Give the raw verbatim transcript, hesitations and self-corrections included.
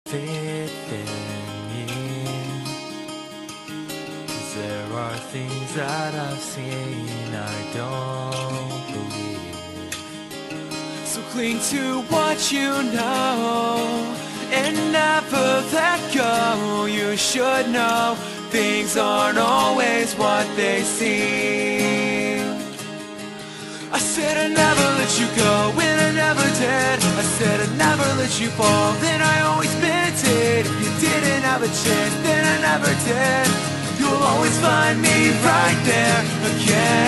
fit in you. 'Cause there are things that I've seen I don't believe. So cling to what you know and never let go. You should know things aren't always what they seem. I said I'd never let you go when I never did. I said I'd never let you fall, then I always meant it. If you didn't have a chance, then I never did. You'll always find me right there again.